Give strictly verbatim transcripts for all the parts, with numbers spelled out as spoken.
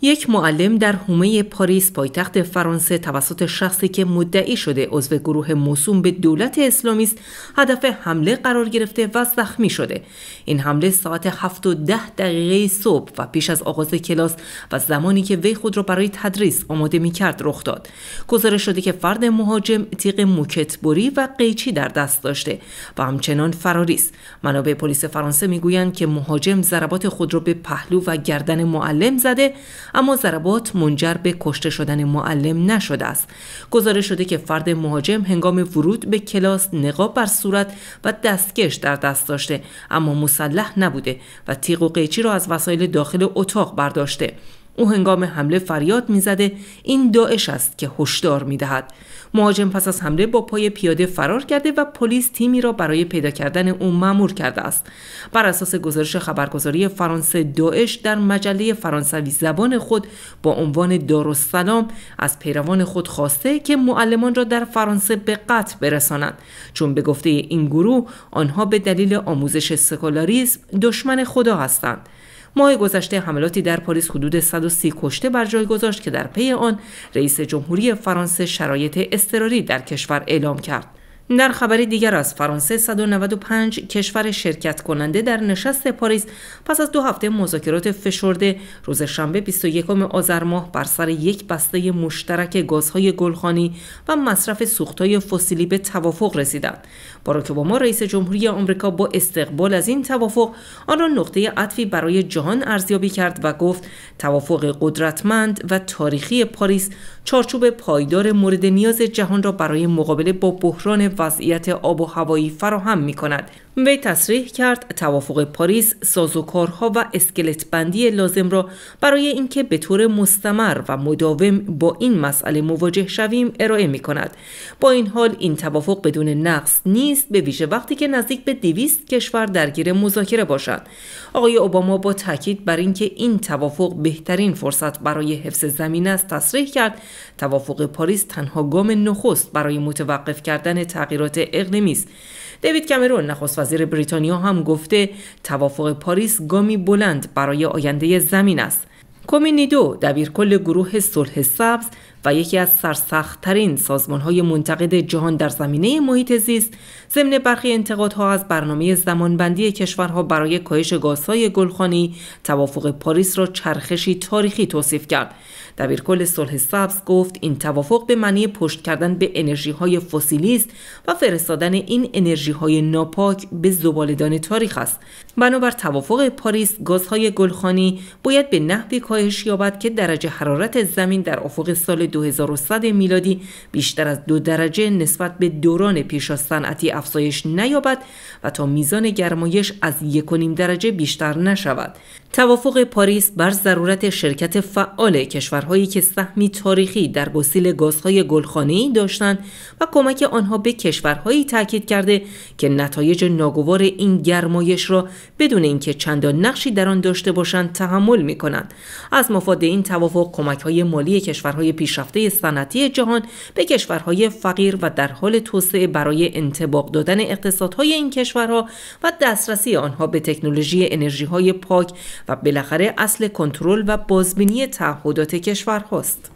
یک معلم در حومه پاریس پایتخت فرانسه توسط شخصی که مدعی شده عضو گروه موسوم به دولت اسلامی است هدف حمله قرار گرفته و زخمی شده. این حمله ساعت هفت و ده دقیقه صبح و پیش از آغاز کلاس و زمانی که وی خود را برای تدریس آماده می‌کرد رخ داد. گزارش شده که فرد مهاجم تیغ موکتبری و قیچی در دست داشته و همچنان فراری است. منابع پلیس فرانسه میگویند که مهاجم ضربات خود را به پهلو و گردن معلم زده، اما ضربات منجر به کشته شدن معلم نشده است. گزارش شده که فرد مهاجم هنگام ورود به کلاس نقاب بر صورت و دستکش در دست داشته، اما مسلح نبوده و تیغ و قیچی را از وسایل داخل اتاق برداشته. او هنگام حمله فریاد میزده این داعش است که هشدار میدهد. مهاجم پس از حمله با پای پیاده فرار کرده و پلیس تیمی را برای پیدا کردن او مأمور کرده است. بر اساس گزارش خبرگزاری فرانسه، داعش در مجله فرانسوی زبان خود با عنوان دارالسلام از پیروان خود خواسته که معلمان را در فرانسه به قتل برسانند، چون به گفته این گروه آنها به دلیل آموزش سکولاریسم دشمن خدا هستند. ماه گذشته حملاتی در پاریس حدود صد و سی کشته بر جای گذاشت که در پی آن رئیس جمهوری فرانسه شرایط اضطراری در کشور اعلام کرد. در خبری دیگر از فرانسه، صد و نود و پنج کشور شرکت کننده در نشست پاریس پس از دو هفته مذاکرات فشرده روز شنبه بیست و یکم آذر ماه بر سر یک بسته مشترک گازهای گلخانی و مصرف سوختهای فسیلی به توافق رسیدند. باراک اوباما رئیس جمهوری آمریکا با استقبال از این توافق آن را نقطه عطفی برای جهان ارزیابی کرد و گفت توافق قدرتمند و تاریخی پاریس چارچوب پایدار مورد نیاز جهان را برای مقابله با بحران وضعیت آب و هوایی فراهم می کند. وی تصریح کرد توافق پاریس سازوکارها و اسکلت بندی لازم را برای اینکه به طور مستمر و مداوم با این مسئله مواجه شویم ارائه می کند. با این حال این توافق بدون نقص نیست، به ویژه وقتی که نزدیک به دویست کشور درگیر مذاکره باشند. آقای اوباما با تاکید بر اینکه این توافق بهترین فرصت برای حفظ زمین است تصریح کرد توافق پاریس تنها گام نخست برای متوقف کردن تغییرات اقلیمی است. دیوید کامرون نخست وزیر بریتانیا هم گفته توافق پاریس گامی بلند برای آینده زمین است. کومینیدو دبیرکل گروه صلح سبز و یکی از سرسخت‌ترین سازمان‌های منتقد جهان در زمینه محیط زیست، ضمن برخی انتقادها از برنامه زمانبندی کشورها برای کاهش گازهای گلخانی، توافق پاریس را چرخشی تاریخی توصیف کرد. دبیرکل صلح سبز گفت این توافق به معنی پشت کردن به انرژی‌های فسیلی است و فرستادن این انرژی‌های ناپاک به زباله‌دان تاریخ است. بنابر توافق پاریس، گازهای گلخانی باید به نحوی کاهش یابد که درجه حرارت زمین در افق سال دو هزار و صد میلادی بیشتر از دو درجه نسبت به دوران پیش از صنعتی افزایش نیابد و تا میزان گرمایش از یک و نیم درجه بیشتر نشود. توافق پاریس بر ضرورت شرکت فعال کشورهایی که سهمی تاریخی در گسیل گازهای گلخانه‌ای داشتند و کمک آنها به کشورهایی تاکید کرده که نتایج ناگوار این گرمایش را بدون اینکه چندان نقشی در آن داشته باشند تحمل می‌کنند. از مفاد این توافق کمک‌های مالی کشورهای پیشرفته صنعتی جهان به کشورهای فقیر و در حال توسعه برای انطباق دادن اقتصادهای این کشورها و دسترسی آنها به تکنولوژی انرژی‌های پاک و بالاخره اصل کنترل و بازبینی تعهدات کشورهاست.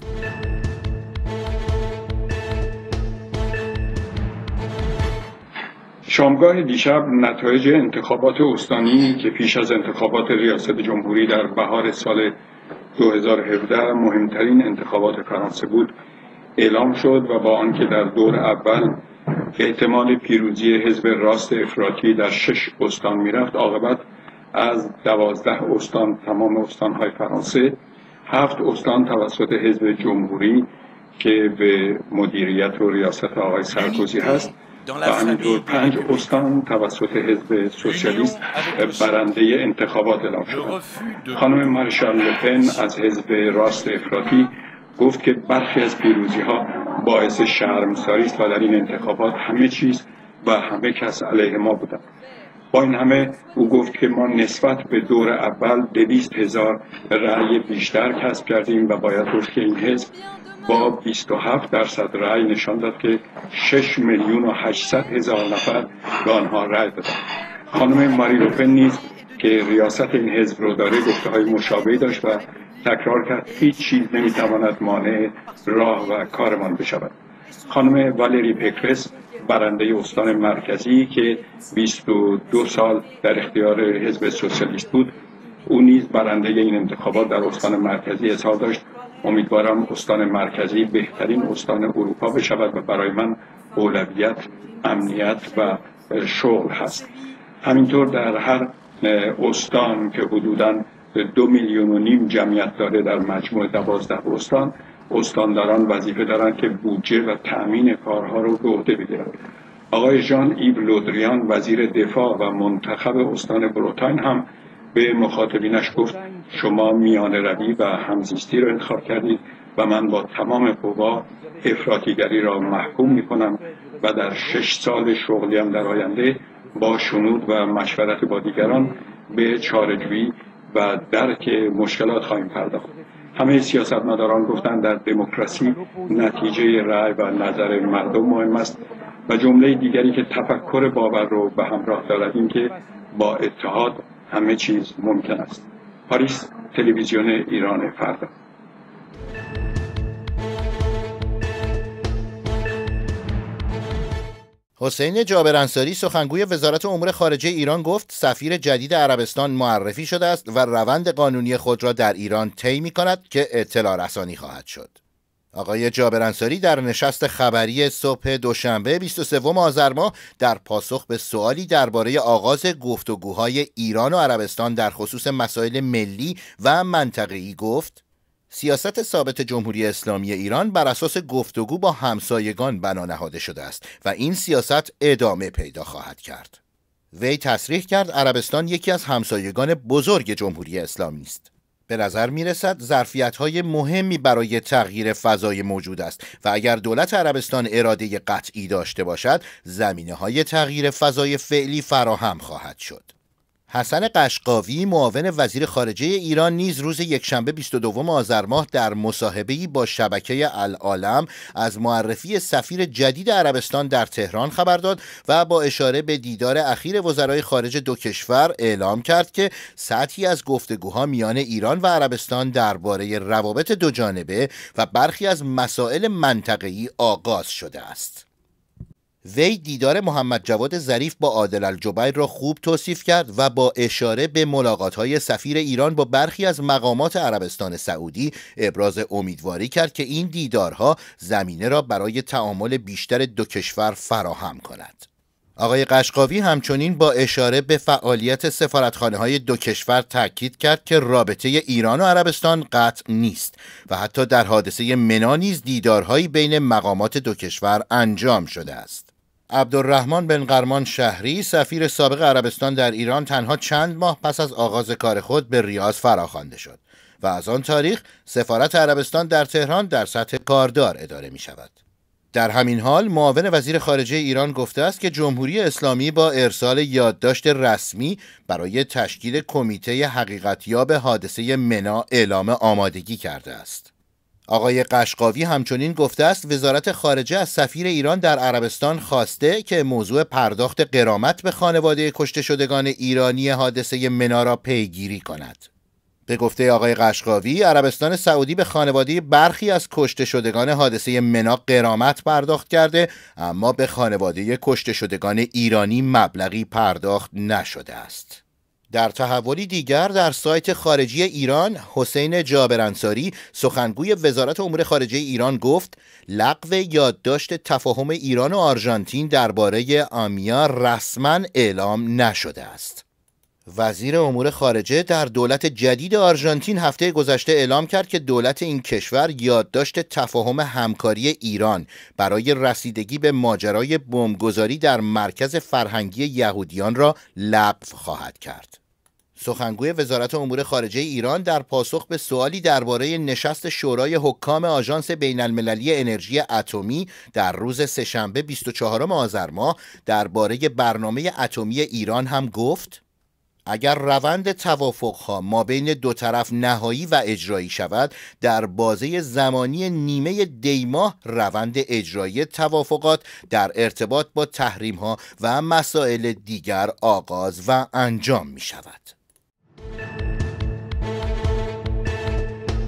شامگاه دیشب نتایج انتخابات استانی که پیش از انتخابات ریاست جمهوری در بهار سال دو هزار و هفده مهمترین انتخابات فرانسه بود اعلام شد و با آنکه در دور اول احتمال پیروزی حزب راست افراطی در شش استان میرفت، عاقبت از دوازده استان تمام استانهای فرانسه هفت استان توسط حزب جمهوری که به مدیریت و ریاست آقای سارکوزی هست و همینطور پنج استان توسط حزب سوسیالیست برنده انتخابات اعلام شدند. خانم مارشال لپن از حزب راست افراطی گفت که برخی از پیروزی ها باعث شرمساری است و در این انتخابات همه چیز و همه کس علیه ما بودند. با این همه او گفت که ما نسبت به دور اول دویست هزار رأی بیشتر کسب کردیم و باید گفت که این حزب با بیست و هفت درصد رأی نشان داد که شش میلیون و هشتصد هزار نفر به آنها رأی دادند. خانم ماری لوپن نیز که ریاست این حزب رو داره گفته های مشابهی داشت و تکرار کرد هیچ چیز نمیتواند مانع راه و کارمان بشود. خانم والری پکرس برنده استان مرکزی که بیست و دو سال در اختیار حزب سوسیالیست بود، او نیز برنده این انتخابات در استان مرکزی اظهار داشت امیدوارم استان مرکزی بهترین استان اروپا بشود و برای من اولویت امنیت و شغل هست. همینطور در هر استان که حدوداً دو میلیون و نیم جمعیت داره در مجموع دوازده استان، استانداران وظیفه دارند که بودجه و تأمین کارها رو به عهده بگیرند. آقای ژان ایو لودریان وزیر دفاع و منتخب استان بروتاین هم به مخاطبینش گفت شما میانه روی و همزیستی رو انتخاب کردید و من با تمام قوا افراطیگری را محکوم می کنم و در شش سال شغلیم در آینده با شنود و مشورت با دیگران به چاره‌جویی و درک مشکلات خواهیم پرداخت. همه سیاستمداران گفتند در دموکراسی نتیجه رأی و نظر مردم مهم است و جمله دیگری که تفکر باور رو به همراه دارد این که با اتحاد همه چیز ممکن است. پاریس، تلویزیون ایران فردا. حسین جابر انصاری سخنگوی وزارت امور خارجه ایران گفت سفیر جدید عربستان معرفی شده است و روند قانونی خود را در ایران طی می‌کند که اطلاع رسانی خواهد شد. آقای جابر انصاری در نشست خبری صبح دوشنبه بیست و سوم آذر ماه در پاسخ به سوالی درباره آغاز گفتگوهای ایران و عربستان در خصوص مسائل ملی و منطقه‌ای گفت سیاست ثابت جمهوری اسلامی ایران بر اساس گفتگو با همسایگان بنا نهاده شده است و این سیاست ادامه پیدا خواهد کرد. وی تصریح کرد عربستان یکی از همسایگان بزرگ جمهوری اسلامی است. به نظر می رسد ظرفیت‌های مهمی برای تغییر فضای موجود است و اگر دولت عربستان اراده قطعی داشته باشد زمینه‌های تغییر فضای فعلی فراهم خواهد شد. حسن قشقاوی معاون وزیر خارجه ایران نیز روز یکشنبه بیست و دوم آذر ماه در مصاحبه‌ای با شبکه العالم از معرفی سفیر جدید عربستان در تهران خبر داد و با اشاره به دیدار اخیر وزرای خارجه دو کشور اعلام کرد که سطحی از گفتگوها میان ایران و عربستان درباره روابط دوجانبه و برخی از مسائل منطقه‌ای آغاز شده است. وی دیدار محمد جواد ظریف با عادل الجبیر را خوب توصیف کرد و با اشاره به ملاقات‌های سفیر ایران با برخی از مقامات عربستان سعودی ابراز امیدواری کرد که این دیدارها زمینه را برای تعامل بیشتر دو کشور فراهم کند. آقای قشقاوی همچنین با اشاره به فعالیت سفارتخانه‌های دو کشور تاکید کرد که رابطه ایران و عربستان قطع نیست و حتی در حادثه منا نیز دیدارهایی بین مقامات دو کشور انجام شده است. عبدالرحمن بن قرمان شهری سفیر سابق عربستان در ایران تنها چند ماه پس از آغاز کار خود به ریاض فراخوانده شد و از آن تاریخ سفارت عربستان در تهران در سطح کاردار اداره می شود. در همین حال معاون وزیر خارجه ایران گفته است که جمهوری اسلامی با ارسال یادداشت رسمی برای تشکیل کمیته حقیقتیاب حادثه منا اعلام آمادگی کرده است. آقای قشقاوی همچنین گفته است وزارت خارجه از سفیر ایران در عربستان خواسته که موضوع پرداخت غرامت به خانواده کشته شدگان ایرانی حادثه منا را پیگیری کند. به گفته آقای قشقاوی عربستان سعودی به خانواده برخی از کشته شدگان حادثه منا غرامت پرداخت کرده اما به خانواده کشته شدگان ایرانی مبلغی پرداخت نشده است. در تحولی دیگر در سایت خارجی ایران حسین جابر انصاری سخنگوی وزارت امور خارجه ایران گفت لغو یادداشت تفاهم ایران و آرژانتین درباره آمیا رسما اعلام نشده است. وزیر امور خارجه در دولت جدید آرژانتین هفته گذشته اعلام کرد که دولت این کشور یادداشت تفاهم همکاری ایران برای رسیدگی به ماجرای بمبگذاری در مرکز فرهنگی یهودیان را لغو خواهد کرد. سخنگوی وزارت امور خارجه ایران در پاسخ به سوالی درباره نشست شورای حکام آژانس بین المللی انرژی اتمی در روز سه‌شنبه بیست و چهارم آذر ماه درباره برنامه اتمی ایران هم گفت اگر روند توافقها ما بین دو طرف نهایی و اجرایی شود در بازه زمانی نیمه دی ماه روند اجرایی توافقات در ارتباط با تحریم‌ها و مسائل دیگر آغاز و انجام می شود.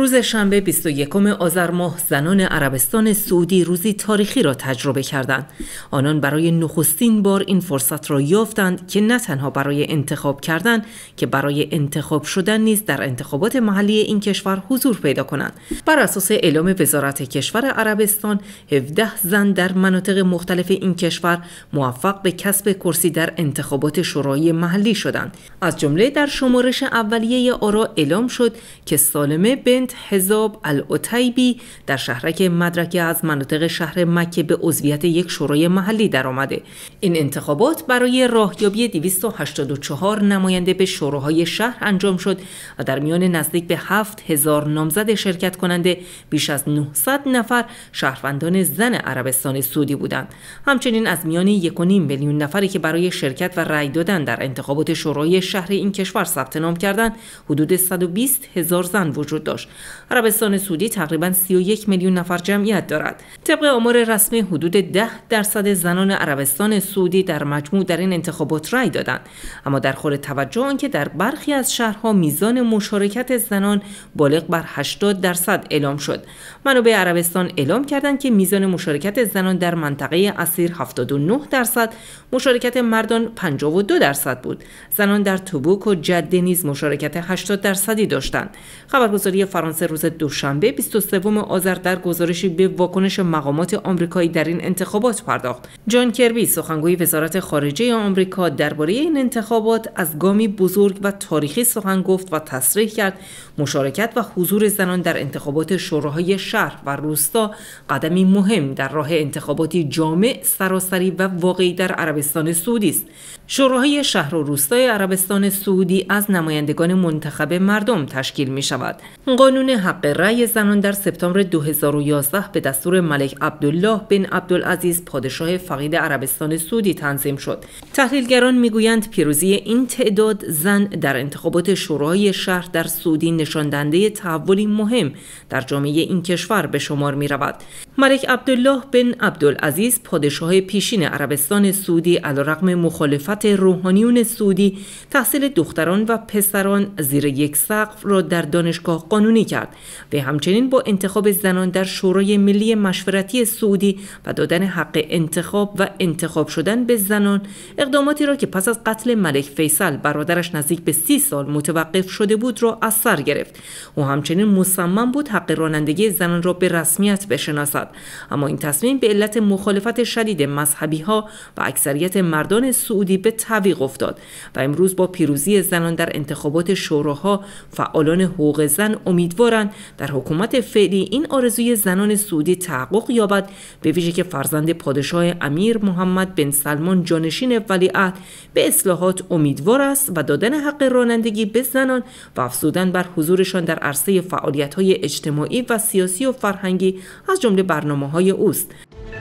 روز شنبه بیست و یکم آذر ماه زنان عربستان سعودی روزی تاریخی را تجربه کردند. آنان برای نخستین بار این فرصت را یافتند که نه تنها برای انتخاب کردن که برای انتخاب شدن نیز در انتخابات محلی این کشور حضور پیدا کنند. بر اساس اعلام وزارت کشور عربستان، هفده زن در مناطق مختلف این کشور موفق به کسب کرسی در انتخابات شورای محلی شدند. از جمله در شمارش اولیه آرا اعلام شد که سالمه بنت حزاب العتیبی در شهرک مدرکه از مناطق شهر مکه به عضویت یک شورای محلی درآمده. این انتخابات برای راهیابی دویست و هشتاد و چهار نماینده به شوراهای شهر انجام شد و در میان نزدیک به هفت هزار نامزد شرکت کننده بیش از نهصد نفر شهروندان زن عربستان سعودی بودند. همچنین از میان یک و نیم میلیون نفری که برای شرکت و رأی دادن در انتخابات شورای شهر این کشور ثبت نام کردند، حدود صد و بیست هزار زن وجود داشت. عربستان سعودی تقریباً سی و یک میلیون نفر جمعیت دارد. طبق آمار رسمی حدود ده درصد زنان عربستان سعودی در مجموع در این انتخابات رأی دادند، اما در خور توجه آنکه در برخی از شهرها میزان مشارکت زنان بالغ بر هشتاد درصد اعلام شد. منابع عربستان اعلام کردند که میزان مشارکت زنان در منطقه اسیر هفتاد و نه درصد، مشارکت مردان پنجاه و دو درصد بود. زنان در توبوک و جده نیز مشارکت هشتاد درصدی داشتند. خبرگزاری فرانسه روز دوشنبه بیست و سوم آذر در گزارشی به واکنش مقامات آمریکایی در این انتخابات پرداخت. جان کربی، سخنگوی وزارت خارجه آمریکا، درباره این انتخابات از گامی بزرگ و تاریخی سخن گفت و تصریح کرد مشارکت و حضور زنان در انتخابات شوراهای شهر و روستا قدمی مهم در راه انتخاباتی جامع، سراسری و واقعی در عربستان سعودی است. شوراهای شهر و روستای عربستان سعودی از نمایندگان منتخب مردم تشکیل می شود. قانون حق رأی زنان در سپتامبر دو هزار و یازده به دستور ملک عبدالله بن عبدالعزیز پادشاه فقید عربستان سعودی تنظیم شد. تحلیلگران میگویند پیروزی این تعداد زن در انتخابات شورای شهر در سعودی نشان دهنده تحولی مهم در جامعه این کشور به شمار می رود. ملک عبدالله بن عبدالعزیز پادشاه پیشین عربستان سعودی علیرغم مخالفت روحانیون سعودی تحصیل دختران و پسران زیر یک سقف را در دانشگاه قانونی کرد و همچنین با انتخاب زنان در شورای ملی مشورتی سعودی و دادن حق انتخاب و انتخاب شدن به زنان، اقداماتی را که پس از قتل ملک فیصل برادرش نزدیک به سی سال متوقف شده بود را از سر گرفت. او همچنین مصمم بود حق رانندگی زنان را به رسمیت بشناسد، اما این تصمیم به علت مخالفت شدید مذهبی ها و اکثریت مردان سعودی به تعویق افتاد و امروز با پیروزی زنان در انتخابات شوراها، فعالان حقوق زن امیدوارند در حکومت فعلی این آرزوی زنان سعودی تحقق یابد، به ویژه که فرزند پادشاه امیر محمد بن سلمان جانشین ولیعهد به اصلاحات امیدوار است و دادن حق رانندگی به زنان و افزودن بر حضورشان در عرصه فعالیت‌های اجتماعی و سیاسی و فرهنگی از جمله برنامه‌های اوست.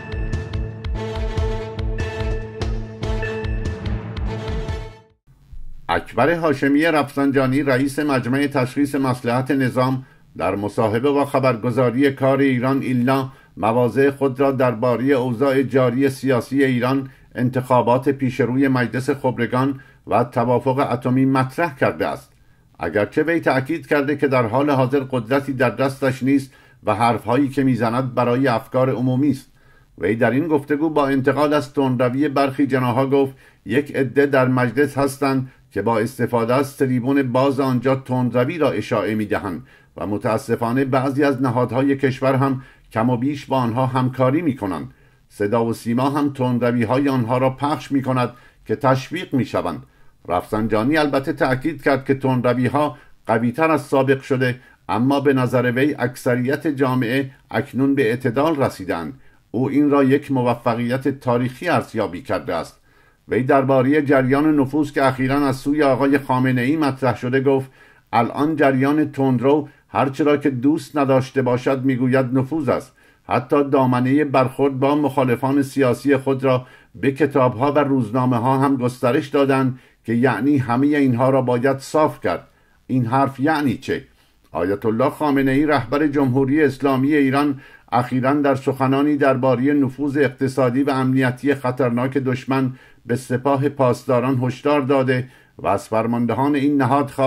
اکبر هاشمی رفسنجانی، رئیس مجمع تشخیص مصلحت نظام، در مصاحبه با خبرگزاری کار ایران ایلنا مواضع خود را درباره اوضاع جاری سیاسی ایران، انتخابات پیشروی مجلس خبرگان و توافق اتمی مطرح کرده است. اگرچه وی تأکید کرده که در حال حاضر قدرتی در دستش نیست و حرفهایی که میزند برای افکار عمومی است. وی در این گفتگو با انتقاد از تندروی برخی جناح‌ها گفت یک عده در مجلس هستند که با استفاده از تریبون باز آنجا تندروی را اشاعه می‌دهند و متاسفانه بعضی از نهادهای کشور هم کم و بیش با آنها همکاری می‌کنند. صدا و سیما هم تندروی‌های آنها را پخش می‌کند که تشویق می‌شوند. رفسنجانی البته تأکید کرد که تندروی‌ها قوی‌تر از سابق شده، اما به نظر وی اکثریت جامعه اکنون به اعتدال رسیدند. او این را یک موفقیت تاریخی ارزیابی کرده است. وی درباره جریان نفوذ که اخیراً از سوی آقای خامنه‌ای مطرح شده گفت الان جریان تندرو هرچرا که دوست نداشته باشد میگوید نفوذ است. حتی دامنه برخورد با مخالفان سیاسی خود را به کتاب‌ها و روزنامه‌ها هم گسترش دادند که یعنی همه اینها را باید صاف کرد. این حرف یعنی چه؟ آیت الله خامنه‌ای رهبر جمهوری اسلامی ایران اخیراً در سخنانی درباره نفوذ اقتصادی و امنیتی خطرناک دشمن به سپاه پاسداران هشدار داده و از فرماندهان این نهاد خواست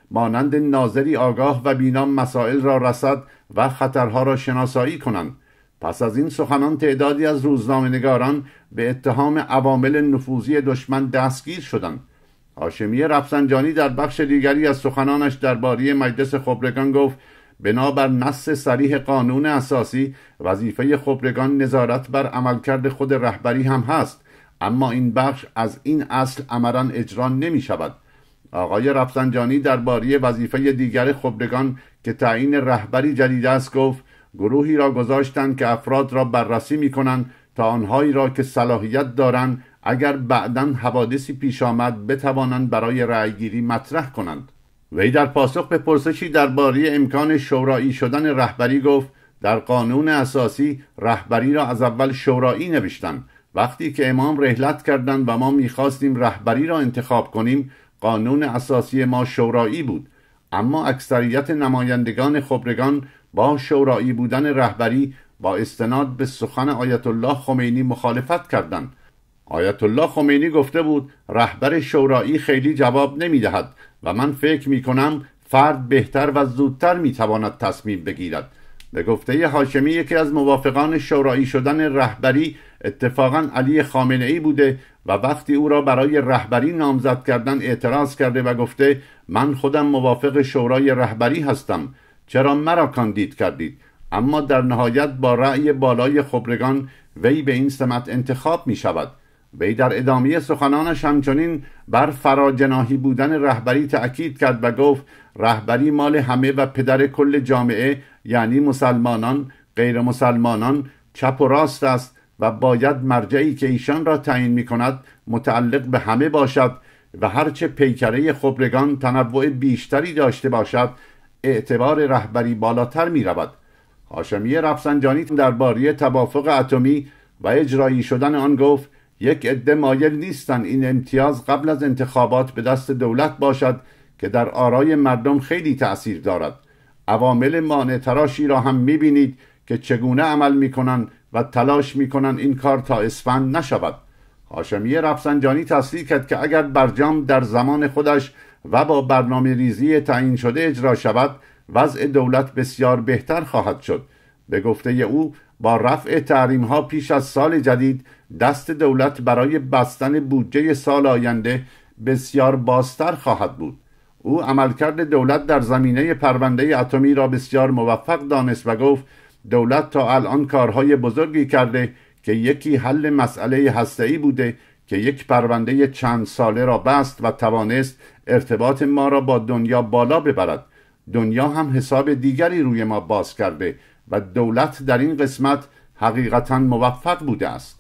مانند ناظری آگاه و بینا مسائل را رصد و خطرها را شناسایی کنند. پس از این سخنان تعدادی از روزنامه‌نگاران به اتهام عوامل نفوذی دشمن دستگیر شدند. هاشمی رفسنجانی در بخش دیگری از سخنانش درباره مجلس خبرگان گفت بنابر نص صریح قانون اساسی وظیفه خبرگان نظارت بر عملکرد خود رهبری هم هست، اما این بخش از این اصل عملاً اجرا نمی شود. آقای رفسنجانی درباره وظیفه دیگر خبرگان که تعیین رهبری جدید است گفت گروهی را گذاشتند که افراد را بررسی می کنند تا آنهایی را که صلاحیت دارند اگر بعداً حوادثی پیش آمد بتوانند برای رأیگیری مطرح کنند. وی در پاسخ به پرسشی درباره امکان شورایی شدن رهبری گفت در قانون اساسی رهبری را از اول شورایی نوشتند. وقتی که امام رحلت کردند و ما می‌خواستیم رهبری را انتخاب کنیم قانون اساسی ما شورایی بود، اما اکثریت نمایندگان خبرگان با شورایی بودن رهبری با استناد به سخن آیت الله خمینی مخالفت کردند. آیت الله خمینی گفته بود رهبر شورایی خیلی جواب نمی‌دهد و من فکر می‌کنم فرد بهتر و زودتر می‌تواند تصمیم بگیرد. به گفته هاشمی یکی از موافقان شورایی شدن رهبری اتفاقاً علی خامنه‌ای بوده و وقتی او را برای رهبری نامزد کردن اعتراض کرده و گفته من خودم موافق شورای رهبری هستم، چرا مرا کاندید کردید؟ اما در نهایت با رأی بالای خبرگان وی به این سمت انتخاب می شود. وی در ادامه سخنانش همچنین بر فراجناحی بودن رهبری تأکید کرد و گفت رهبری مال همه و پدر کل جامعه، یعنی مسلمانان، غیر مسلمانان، چپ و راست است و باید مرجعی که ایشان را تعیین می کند متعلق به همه باشد و هرچه پیکره خبرگان تنوع بیشتری داشته باشد اعتبار رهبری بالاتر می رود. هاشمی رفسنجانی درباره توافق اتمی و اجرایی شدن آن گفت یک عده مایل نیستند این امتیاز قبل از انتخابات به دست دولت باشد که در آرای مردم خیلی تأثیر دارد. عوامل مانع تراشی را هم می‌بینید که چگونه عمل می‌کنند و تلاش می‌کنند این کار تا اسفند نشود. هاشمی رفسنجانی تصریح کرد که اگر برجام در زمان خودش و با برنامه ریزی تعیین شده اجرا شود وضع دولت بسیار بهتر خواهد شد. به گفته او با رفع تحریم‌ها پیش از سال جدید دست دولت برای بستن بودجه سال آینده بسیار بازتر خواهد بود. او عملکرد دولت در زمینه پرونده اتمی را بسیار موفق دانست و گفت دولت تا الان کارهای بزرگی کرده که یکی حل مسئله هسته‌ای بوده که یک پرونده چند ساله را بست و توانست ارتباط ما را با دنیا بالا ببرد. دنیا هم حساب دیگری روی ما باز کرده و دولت در این قسمت حقیقتاً موفق بوده است.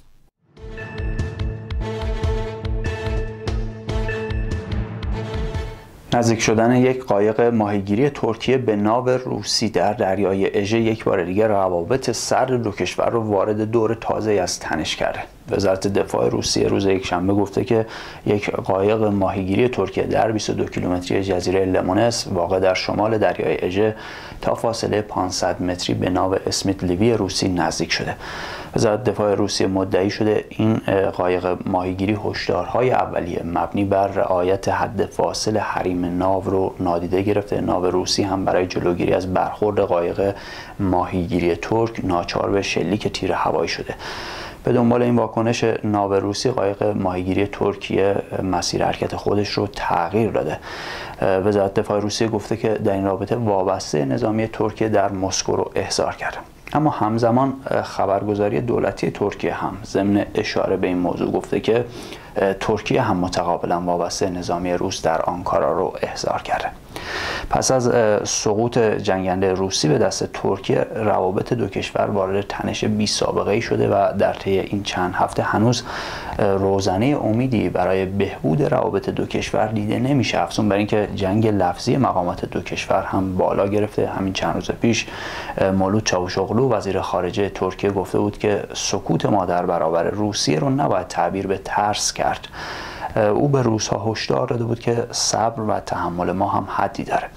نزدیک شدن یک قایق ماهیگیری ترکیه به ناو روسی در دریای اژه یک بار دیگر روابط سرد دو کشور رو وارد دور تازه از تنش کرده. وزارت دفاع روسیه روز یکشنبه گفته که یک قایق ماهیگیری ترکیه در بیست و دو کیلومتری جزیره لمونس واقع در شمال دریای اژه تا فاصله پانصد متری به ناو اسمیت لیوی روسی نزدیک شده. وزارت دفاع روسیه مدعی شده این قایق ماهیگیری هشدارهای اولیه مبنی بر رعایت حد فاصل حریم ناو رو نادیده گرفته. ناو روسی هم برای جلوگیری از برخورد قایق ماهیگیری ترک ناچار به شلیک تیر هوایی شده. به دنبال این واکنش ناو روسی قایق ماهیگیری ترکیه مسیر حرکت خودش رو تغییر داده. وزارت دفاع روسیه گفته که در این رابطه وابسته نظامی ترکیه در مسکو رو احضار کرده. اما همزمان خبرگزاری دولتی ترکیه هم ضمن اشاره به این موضوع گفته که ترکیه هم متقابلا وابسته نظامی روس در آنکارا رو احضار کرده. پس از سقوط جنگنده روسی به دست ترکیه روابط دو کشور وارد تنش بی سابقه ای شده و در طی این چند هفته هنوز روزنه امیدی برای بهبود روابط دو کشور دیده نمیشه، افزون بر اینکه جنگ لفظی مقامات دو کشور هم بالا گرفته. همین چند روز پیش مولود چاوشوغلو وزیر خارجه ترکیه گفته بود که سکوت ما در برابر روسیه رو نباید تعبیر به ترس کرد. او به روس‌ها هشدار داده بود که صبر و تحمل ما هم حدی داره.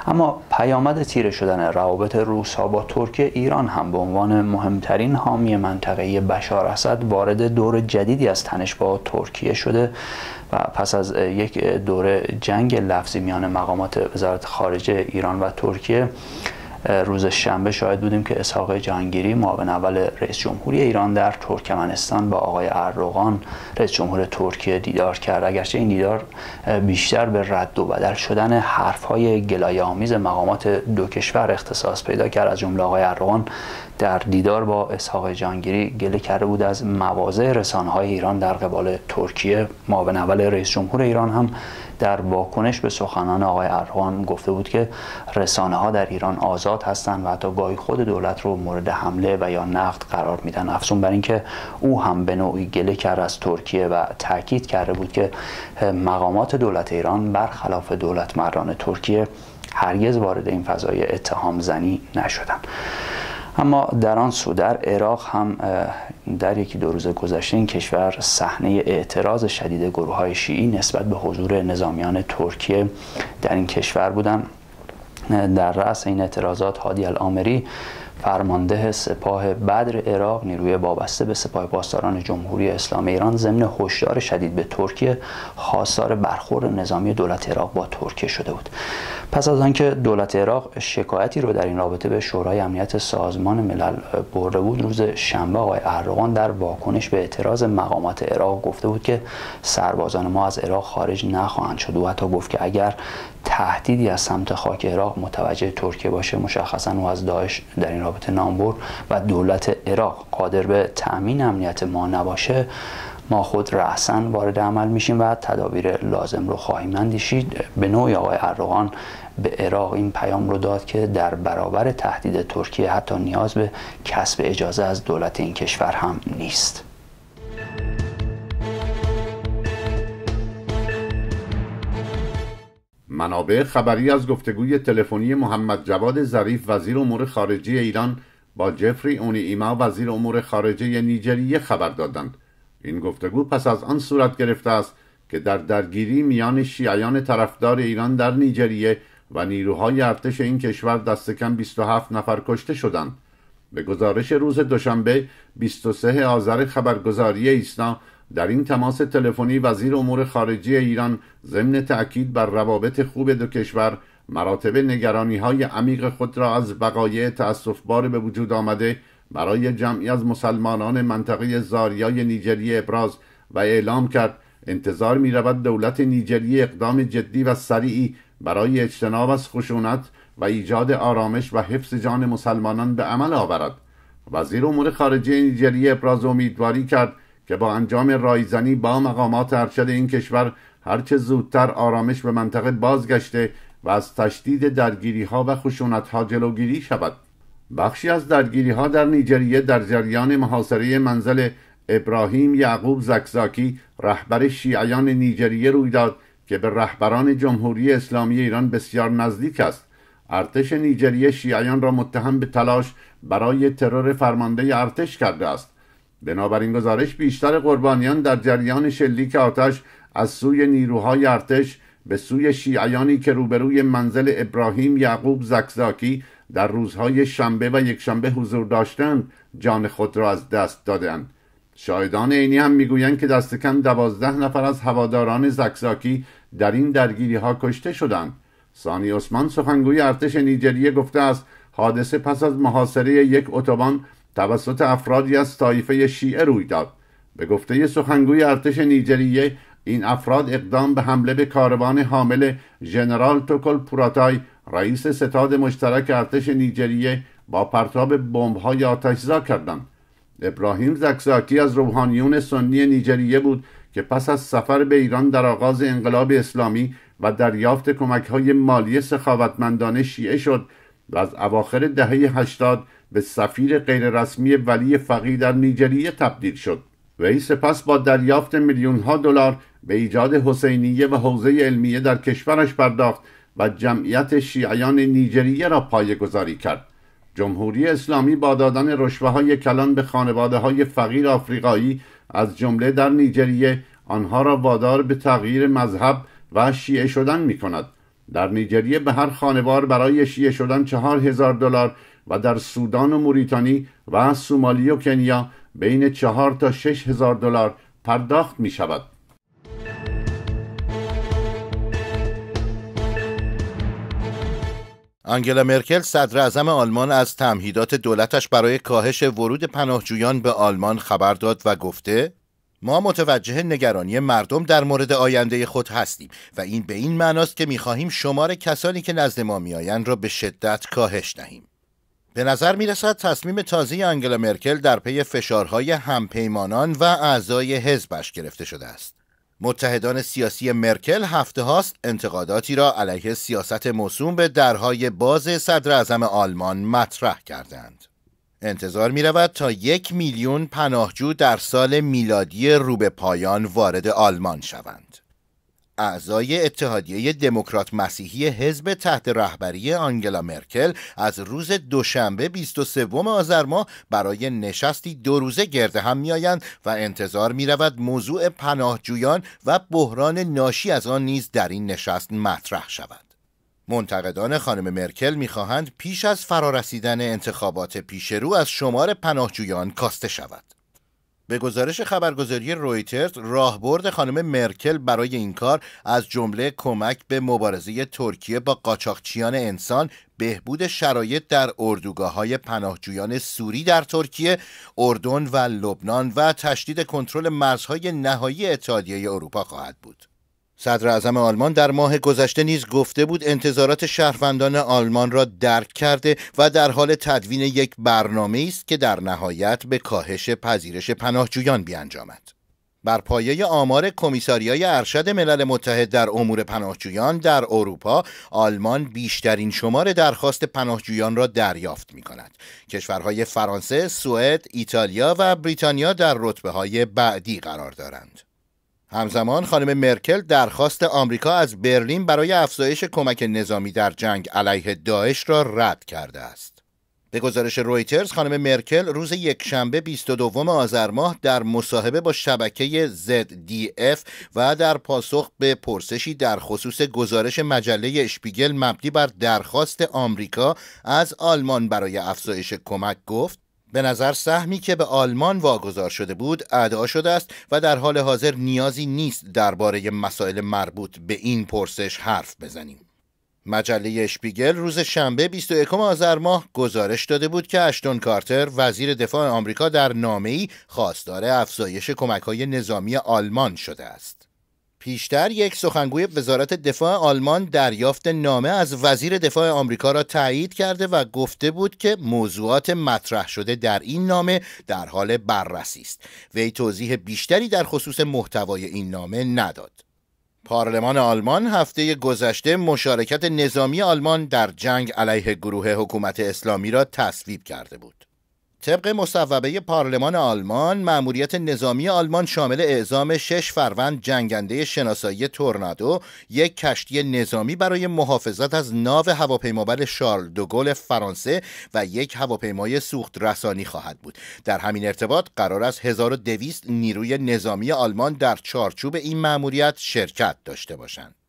اما پیامد تیره شدن روابط روس‌ها با ترکیه، ایران هم به عنوان مهمترین حامی منطقه‌ای بشار اسد وارد دور جدیدی از تنش با ترکیه شده و پس از یک دوره جنگ لفظی میان مقامات وزارت خارجه ایران و ترکیه، روز شنبه شاهد بودیم که اسحاق جهانگیری معاون اول رئیس جمهوری ایران در ترکمنستان با آقای اردوغان رئیس جمهور ترکیه دیدار کرد. اگرچه این دیدار بیشتر به رد و بدل شدن حرف‌های گلایه‌آمیز مقامات دو کشور اختصاص پیدا کرد. از جمله آقای اردوغان در دیدار با اسحاق جهانگیری گله کرده بود از مواضع رسانه‌های ایران در قبال ترکیه. معاون اول رئیس جمهور ایران هم در واکنش به سخنان آقای اردوغان گفته بود که رسانه‌ها در ایران آزاد هستند و حتی گاهی خود دولت رو مورد حمله و یا نقد قرار میدن. افزون بر این که او هم به نوعی گله کرد از ترکیه و تاکید کرده بود که مقامات دولت ایران برخلاف دولت مردان ترکیه هرگز وارد این فضای اتهام زنی نشدند. اما در آن سو در عراق هم در یکی دو روز گذشته این کشور صحنه اعتراض شدید گروه‌های شیعی نسبت به حضور نظامیان ترکیه در این کشور بودند. در رأس این اعتراضات هادی العامری، فرمانده سپاه بدر عراق، نیروی وابسته به سپاه پاسداران جمهوری اسلامی ایران، ضمن هشدار شدید به ترکیه خواستار برخورد نظامی دولت عراق با ترکیه شده بود. پس از آنکه دولت عراق شکایتی رو در این رابطه به شورای امنیت سازمان ملل برده بود، روز شنبه آقای اردوغان در واکنش به اعتراض مقامات عراق گفته بود که سربازان ما از عراق خارج نخواهند شد و حتی گفت که اگر تهدیدی از سمت خاک عراق متوجه ترکیه باشه، مشخصا او از داعش در این رابطه نام برد و دولت عراق قادر به تأمین امنیت ما نباشه، ما خود رأساً وارد عمل میشیم و تدابیر لازم رو خواهیم اندیشید. به نوعی آقای اردوغان به عراق این پیام رو داد که در برابر تهدید ترکیه حتی نیاز به کسب اجازه از دولت این کشور هم نیست. منابع خبری از گفتگوی تلفنی محمد جواد ظریف وزیر امور خارجه ایران با جفری اونیما وزیر امور خارجه نیجریه خبر دادند. این گفتگو پس از آن صورت گرفته است که در درگیری میان شیعیان طرفدار ایران در نیجریه و نیروهای ارتش این کشور دست کم بیست و هفت نفر کشته شدند. به گزارش روز دوشنبه بیست و سوم آذر خبرگزاری ایسنا، در این تماس تلفنی وزیر امور خارجه ایران ضمن تأکید بر روابط خوب دو کشور مراتب نگرانی‌های عمیق خود را از وقایع تأسف‌بار به وجود آمده برای جمعی از مسلمانان منطقه زاریای نیجریه ابراز و اعلام کرد انتظار می‌رود دولت نیجریه اقدام جدی و سریعی برای اجتناب از خشونت و ایجاد آرامش و حفظ جان مسلمانان به عمل آورد. وزیر امور خارجه نیجریه ابراز امیدواری کرد که با انجام رایزنی با مقامات ارشد این کشور هرچه زودتر آرامش به منطقه بازگشته و از تشدید درگیری‌ها و خشونت‌ها جلوگیری شود. بخشی از درگیری‌ها در نیجریه در جریان محاصره منزل ابراهیم یعقوب زکزاکی رهبر شیعیان نیجریه روی داد که به رهبران جمهوری اسلامی ایران بسیار نزدیک است. ارتش نیجریه شیعیان را متهم به تلاش برای ترور فرمانده ارتش کرده است. بنابراین گزارش بیشتر قربانیان در جریان شلیک آتش از سوی نیروهای ارتش به سوی شیعیانی که روبروی منزل ابراهیم یعقوب زکزاکی در روزهای شنبه و یکشنبه حضور داشتند جان خود را از دست دادند. شاهدان عینی هم میگویند که دست کم دوازده نفر از هواداران زکزاکی در این درگیری ها کشته شدند. ثانی عثمان سخنگوی ارتش نیجریه گفته است حادثه پس از محاصره یک اتوبان توسط افرادی از طایفه شیعه روی داد. به گفته سخنگوی ارتش نیجریه این افراد اقدام به حمله به کاروان حامل ژنرال توکل پوراتای رئیس ستاد مشترک ارتش نیجریه با پرتاب بمب‌های آتش‌زا کردند. ابراهیم زکزاکی از روحانیون سنی نیجریه بود که پس از سفر به ایران در آغاز انقلاب اسلامی و دریافت کمک‌های مالی سخاوتمندانه شیعه شد و از اواخر دهه هشتاد به سفیر غیررسمی ولی فقیه در نیجریه تبدیل شد. وی سپس با دریافت میلیون‌ها دلار به ایجاد حسینیه و حوزه علمیه در کشورش پرداخت و جمعیت شیعیان نیجریه را پایه‌گذاری کرد. جمهوری اسلامی با دادن رشوه‌های کلان به خانواده‌های فقیر آفریقایی از جمله در نیجریه آنها را وادار به تغییر مذهب و شیعه شدن می‌کند. در نیجریه به هر خانوار برای شیعه شدن چهار هزار دلار و در سودان و موریتانی و سومالی و کنیا بین چهار تا شش هزار دلار پرداخت می شود. آنگلا مرکل صدر اعظم آلمان از تمهیدات دولتش برای کاهش ورود پناهجویان به آلمان خبر داد و گفته ما متوجه نگرانی مردم در مورد آینده خود هستیم و این به این معناست که می‌خواهیم شمار کسانی که نزد ما میآیند را به شدت کاهش دهیم. به نظر می‌رسد تصمیم تازه آنگلا مرکل در پی فشارهای همپیمانان و اعضای حزبش گرفته شده است. متحدان سیاسی مرکل هفته هاست انتقاداتی را علیه سیاست موسوم به درهای باز صدر اعظم آلمان مطرح کردند. انتظار می رود تا یک میلیون پناهجو در سال میلادی رو به پایان وارد آلمان شوند. اعضای اتحادیه دموکرات مسیحی حزب تحت رهبری آنگلا مرکل از روز دوشنبه بیست و سوم آذر ماه برای نشستی دو روزه گرد هم می‌آیند و انتظار می‌رود موضوع پناهجویان و بحران ناشی از آن نیز در این نشست مطرح شود. منتقدان خانم مرکل می‌خواهند پیش از فرارسیدن انتخابات پیشرو از شمار پناهجویان کاسته شود. به گزارش خبرگزاری رویترز، راهبرد خانم مرکل برای این کار از جمله کمک به مبارزه ترکیه با قاچاقچیان انسان، بهبود شرایط در اردوگاه‌های پناهجویان سوری در ترکیه، اردن و لبنان و تشدید کنترل مرزهای نهایی اتحادیه اروپا خواهد بود. صدر اعظم آلمان در ماه گذشته نیز گفته بود انتظارات شهروندان آلمان را درک کرده و در حال تدوین یک برنامه است که در نهایت به کاهش پذیرش پناهجویان بیانجامد. بر پایه آمار کمیساریای ارشد ملل متحد در امور پناهجویان در اروپا، آلمان بیشترین شمار درخواست پناهجویان را دریافت می‌کند. کشورهای فرانسه، سوئد، ایتالیا و بریتانیا در رتبه‌های بعدی قرار دارند. همزمان خانم مرکل درخواست آمریکا از برلین برای افزایش کمک نظامی در جنگ علیه داعش را رد کرده است. به گزارش رویترز، خانم مرکل روز یکشنبه بیست و دوم آذر ماه در مصاحبه با شبکه زد دی اف و در پاسخ به پرسشی در خصوص گزارش مجله اشپیگل مبنی بر درخواست آمریکا از آلمان برای افزایش کمک گفت به نظر سهمی که به آلمان واگذار شده بود ادعا شده است و در حال حاضر نیازی نیست درباره مسائل مربوط به این پرسش حرف بزنیم. مجله اشپیگل روز شنبه بیست و یکم آذر ماه گزارش داده بود که اشتون کارتر وزیر دفاع آمریکا در نامه‌ای خواستار افزایش کمک‌های نظامی آلمان شده است. پیشتر یک سخنگوی وزارت دفاع آلمان دریافت نامه از وزیر دفاع آمریکا را تایید کرده و گفته بود که موضوعات مطرح شده در این نامه در حال بررسی است. وی توضیح بیشتری در خصوص محتوای این نامه نداد. پارلمان آلمان هفته گذشته مشارکت نظامی آلمان در جنگ علیه گروه حکومت اسلامی را تصویب کرده بود. طبق مصوبه پارلمان آلمان، مأموریت نظامی آلمان شامل اعزام شش فروند جنگنده شناسایی تورنادو، یک کشتی نظامی برای محافظت از ناو هواپیمابر شارل دوگل فرانسه و یک هواپیمای سوخت رسانی خواهد بود. در همین ارتباط قرار است هزار و دویست نیروی نظامی آلمان در چارچوب این مأموریت شرکت داشته باشند.